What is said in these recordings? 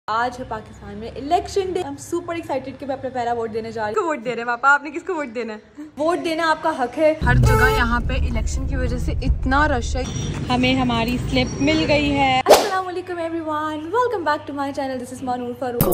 आज है पाकिस्तान में election day. I'm super excited कि मैं अपना पहला वोट देने जा रही हूँ। वोट दे रहे हैं पापा, आपने किसको वोट देना है? वोट देना आपका हक है। हर जगह यहाँ पे इलेक्शन की वजह से इतना रश है। हमें हमारी स्लिप मिल गई है। अस्सलाम वालेकुम everyone, welcome back to my channel. This is Manoor Farooq.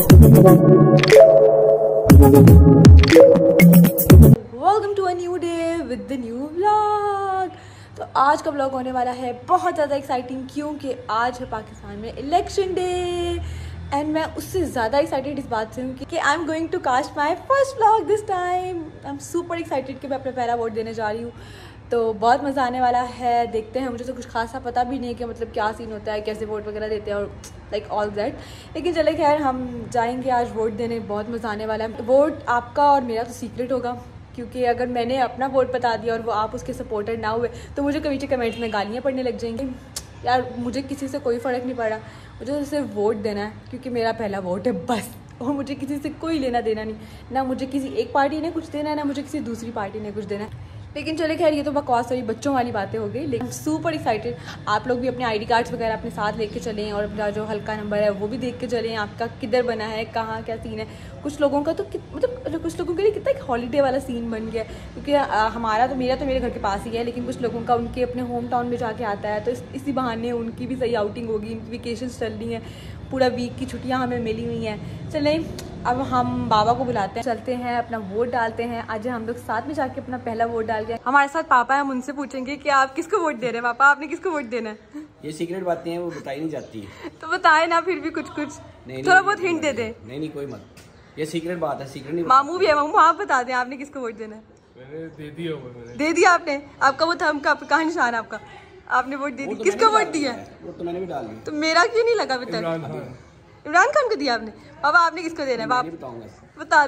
Welcome to a new day with the new vlog. तो आज का व्लॉग होने वाला है बहुत ज़्यादा एक्साइटिंग, क्योंकि आज है पाकिस्तान में इलेक्शन डे। एंड मैं उससे ज़्यादा एक्साइटेड इस बात से हूँ कि I am going to cast my first vlog this time. I am super excited कि मैं अपना पहला वोट देने जा रही हूँ। तो बहुत मज़ा आने वाला है, देखते हैं। मुझे तो कुछ खासा पता भी नहीं है कि मतलब क्या सीन होता है, कैसे वोट वगैरह देते हैं और लाइक ऑल दैट। लेकिन चले खैर, हम जाएंगे आज वोट देने। बहुत मज़ा आने वाला है। वोट आपका और मेरा तो सीक्रेट होगा, क्योंकि अगर मैंने अपना वोट बता दिया और वो आप उसके सपोर्टर ना हुए तो मुझे कभी कमेंट्स में गालियाँ पड़ने लग जाएंगी। यार मुझे किसी से कोई फ़र्क नहीं पड़ा, मुझे सिर्फ वोट देना है, क्योंकि मेरा पहला वोट है बस। और मुझे किसी से कोई लेना देना नहीं, ना मुझे किसी एक पार्टी ने कुछ देना है, ना मुझे किसी दूसरी पार्टी ने कुछ देना है। लेकिन चले खैर, ये तो बकवास वाली बच्चों वाली बातें हो गई। लेकिन सुपर एक्साइटेड। आप लोग भी अपने आईडी कार्ड्स वगैरह अपने साथ लेके चलें और अपना जो हल्का नंबर है वो भी देख के चलें, आपका किधर बना है, कहाँ क्या सीन है। कुछ लोगों का तो मतलब कुछ लोगों के लिए कितना एक हॉलीडे वाला सीन बन गया, क्योंकि हमारा तो मेरा मेरे घर के पास ही है, लेकिन कुछ लोगों का उनके अपने होम टाउन में जाके आता है। तो इसी बहाने उनकी भी सही आउटिंग होगी। उनकी वेकेशन चल रही हैं, पूरा वीक की छुट्टियाँ हमें मिली हुई हैं। चलें अब हम बाबा को बुलाते हैं, चलते हैं अपना वोट डालते हैं। आज हम लोग साथ में जाके अपना पहला वोट डाल के हमारे साथ पापा है। हम उनसे पूछेंगे कि आप किसको वोट दे रहे हैं। पापा आपने किसको वोट देना है? ये सीक्रेट बातें हैं, वो बताई नहीं जाती। तो बताए ना, फिर भी कुछ थोड़ा बहुत हिंट दे दे। नहीं कोई मत, ये सीक्रेट बात है, सीक्रेट नहीं। मामू भी है, मामू आप बता दें आपने किसको वोट देना है? मैंने दे दिया। दे दिया आपने? आपका वो थंब का कहाँ निशान है आपका? आपने वोट दे दी। किसको वोट दिया? वो तो मैंने भी डाल दी। तो मेरा क्यों नहीं लगा अभी तक? इमरान खान को दिया आपने? पापा आपने किसको देना है? बताऊंगा, बता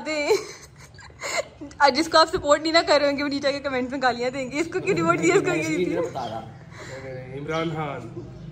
दें। जिसको आप सपोर्ट नहीं ना कर रहे होंगे वो नीचे के कमेंट्स में गालियां देंगे, इसको क्यों वोट दिया, इसको क्यों दिया। इमरान खान।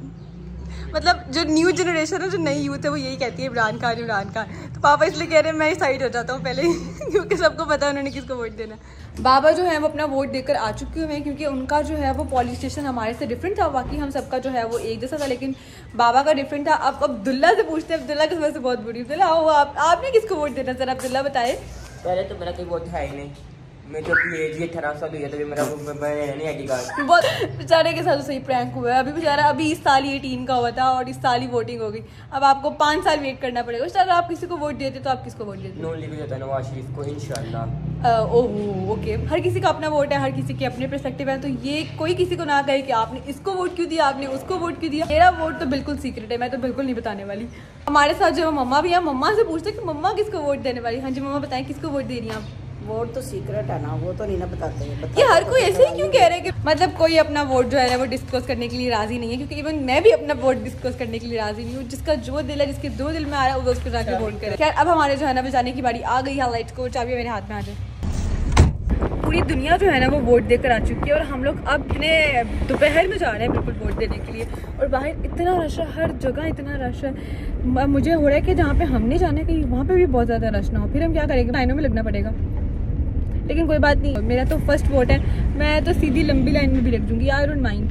मतलब जो न्यू जनरेशन है, जो नई यूथ है, वो यही कहती है इमरान खान इमरान खान। तो पापा इसलिए कह रहे हैं मैं साइड हो जाता हूँ पहले क्योंकि सबको पता है उन्होंने किसको वोट देना। बाबा जो है वो अपना वोट देकर आ चुके हुए हैं, क्योंकि उनका जो है वो पॉलिंग स्टेशन हमारे से डिफरेंट था। बाकी हम सबका जो है वो एक जैसा था, लेकिन बाबा का डिफरेंट था। अब अब्दुल्ला से पूछते हैं। अब्दुल्ला की वजह से बहुत बुरी। अब्दुल्ला आपने किसको वोट देना? सर अब्दुल्ला बताए। पहले तो मेरा कोई वोट है ही नहीं। मैं जो अपनी एज 18 साल हुई है, तो मेरा नहीं आईडी कार्ड। बहुत बेचारे के साथ तो सही प्रैंक हुआ है। अभी बेचारा अभी इस साल ही 18 का हुआ था और इस साल ही वोटिंग हो गई। अब आपको 5 साल वेट करना पड़ेगा। अगर आप किसी को वोट देते तो आप किसको वोट देते? नॉन लीगल देता नवाज शरीफ को इंशाल्लाह। ओह ओके, हर किसी का अपना वोट है, हर किसी के अपने पर्सपेक्टिव है। तो ये कोई किसी को ना कहे कि आपने इसको वोट क्यों दिया, आपने उसको वोट क्यों दिया। मेरा वोट तो बिल्कुल सीक्रेट है, मैं तो बिल्कुल नहीं बताने वाली। हमारे साथ जो मम्मा भी है, मम्मा से पूछते कि मम्मा किसको वोट देने वाली। हाँ जी मम्मा बताएं, किसको वोट दे रही हैं आप? वोट तो सीक्रेट है ना, वो तो नहीं ना बताते हैं। ये हर कोई ऐसे ही क्यों कह रहे हैं कि मतलब कोई अपना वोट जो है ना वो डिस्कस करने के लिए राजी नहीं है, क्योंकि इवन मैं भी अपना वोट डिस्कस करने के लिए राजी नहीं हूँ। जिसका जो दिल है, जिसके दो दिल में आ रहा है वो उसको जाके वोट करे। खैर अब हमारे जो है ना बजाने की बारी आ गई है। लाइट्स को चाबी मेरे हाथ में आ जाए। पूरी दुनिया जो है ना वो वोट देकर आ चुकी है और हम लोग अब अपने दोपहर में जा रहे हैं बिल्कुल वोट देने के लिए। और बाहर इतना रश है, हर जगह इतना रश है। मुझे हो रहा है कि जहाँ पे हमने जाना है कहीं वहाँ पे भी बहुत ज़्यादा रश ना हो, फिर हम क्या करेंगे, लाइनों में लगना पड़ेगा। लेकिन कोई बात नहीं, मेरा तो फर्स्ट वोट है, मैं तो सीधी लंबी लाइन में भी लग दूंगी। I don't mind.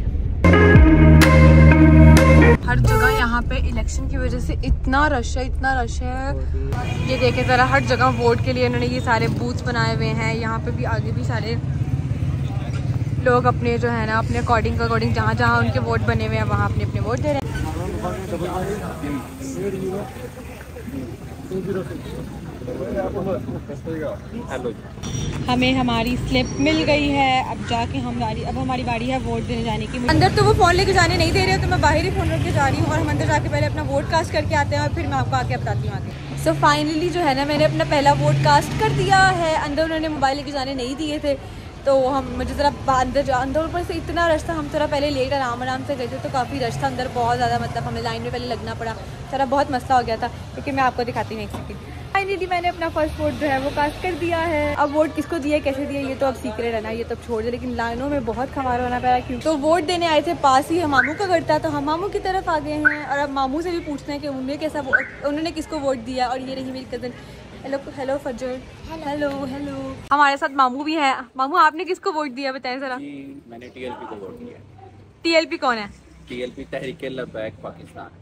हर जगह यहाँ पे इलेक्शन की वजह से इतना रश है, इतना रश है। ये देखें ज़रा, हर जगह वोट के लिए इन्होंने ये सारे बूथ्स बनाए हुए हैं। यहाँ पे भी आगे भी सारे लोग अपने जो है ना अपने अकॉर्डिंग जहाँ जहाँ उनके वोट बने हुए हैं वहाँ अपने अपने वोट दे रहे हैं। हमें हमारी स्लिप मिल गई है। अब जाके अब हमारी बारी है वोट देने जाने की। अंदर तो वो फ़ोन लेके जाने नहीं दे रहे, तो मैं बाहर ही फ़ोन रख के जा रही हूँ और हम अंदर जाके पहले अपना वोट कास्ट करके आते हैं और फिर मैं आपको आके बताती हूँ आगे। सो फाइनली जो है ना मैंने अपना पहला वोट कास्ट कर दिया है। अंदर उन्होंने मोबाइल लेके जाने नहीं दिए थे, तो मुझे ज़रा अंदर ऊपर से इतना रश था। हम थोड़ा पहले लेट आराम से गए थे, तो काफ़ी रश था अंदर, बहुत ज़्यादा। मतलब हमें लाइन में पहले लगना पड़ा, थोड़ा बहुत मसला हो गया था। लेकिन मैं आपको दिखाती हूँ एक सेकंड। फाइनली मैंने अपना फर्स्ट वोट जो है वो कास्ट कर दिया है। अब वोट किसको दिया, कैसे दिया, ये तो अब सीक्रेट है ना, ये तो छोड़ दे। लेकिन लाइनों में बहुत खमार होना पड़ा, क्यों तो वोट देने आए थे, पास ही मामू का घर था, तो हम मामू की तरफ आ गए हैं। और अब मामू से भी पूछते हैं कि उन्होंने किसको वोट दिया। और ये रही मेरी कज़न। हेलो फजर। हेलो हमारे साथ मामू भी है। मामू आपने किसको वोट दिया बताएं जरा। मैंने टीएलपी को वोट दिया। टीएलपी कौन है? टीएलपी तहरीक लब्बैक पाकिस्तान।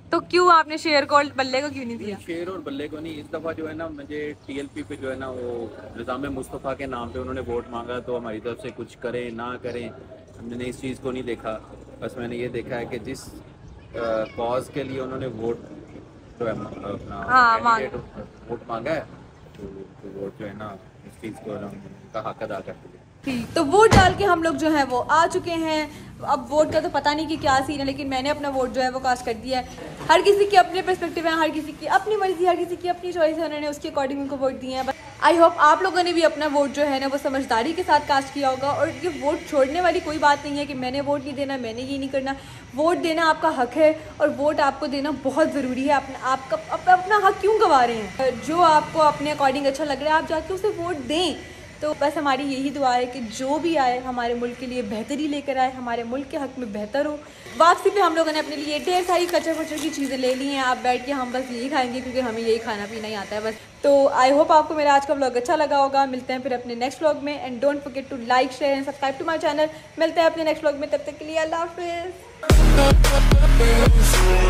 तो क्यों आपने शेर को बल्ले को क्यों नहीं दिया? शेर और बल्ले को नहीं, इस दफ़ा जो है ना मुझे TLP पे जो है ना वो निज़ाम मुस्तफ़ा के नाम पे उन्होंने वोट मांगा, तो हमारी तरफ से कुछ करें ना करें हमने इस चीज़ को नहीं देखा। बस मैंने ये देखा है कि जिस कॉज के लिए उन्होंने वोट जो है अपना वोट मांगा है तो वोट जो है ना इस चीज़ को उनका हक अदा करते हैं। तो वोट डाल के हम लोग जो है वो आ चुके हैं। अब वोट का तो पता नहीं कि क्या सीन है, लेकिन मैंने अपना वोट जो है वो कास्ट कर दिया है। हर किसी के अपने पर्सपेक्टिव है, हर किसी की अपनी मर्जी, हर किसी की अपनी चॉइस है, उन्होंने उसके अकॉर्डिंग उनको वोट दिए हैं। आई होप आप लोगों ने भी अपना वोट जो है ना वो समझदारी के साथ कास्ट किया होगा। और ये वोट छोड़ने वाली कोई बात नहीं है कि मैंने वोट नहीं देना, मैंने ये नहीं करना। वोट देना आपका हक है और वोट आपको देना बहुत ज़रूरी है। अपना हक क्यों गंवा रहे हैं? जो आपको अपने अकॉर्डिंग अच्छा लग रहा है आप जाके उसे वोट दें। तो बस हमारी यही दुआ है कि जो भी आए हमारे मुल्क के लिए बेहतरी लेकर आए, हमारे मुल्क के हक में बेहतर हो। वापसी पे हम लोगों ने अपने लिए ढेर सारी कचर फचर की चीज़ें ले ली हैं। आप बैठ के हम बस यही खाएंगे क्योंकि हमें यही खाना पीना ही आता है बस। तो आई होप आपको मेरा आज का व्लॉग अच्छा लगा होगा। मिलते हैं फिर अपने नेक्स्ट व्लॉग में and don't forget to like share and subscribe to my channel. मिलते हैं अपने नेक्स्ट व्लॉग में, तब तक के लिए अल्लाह हाफिज़।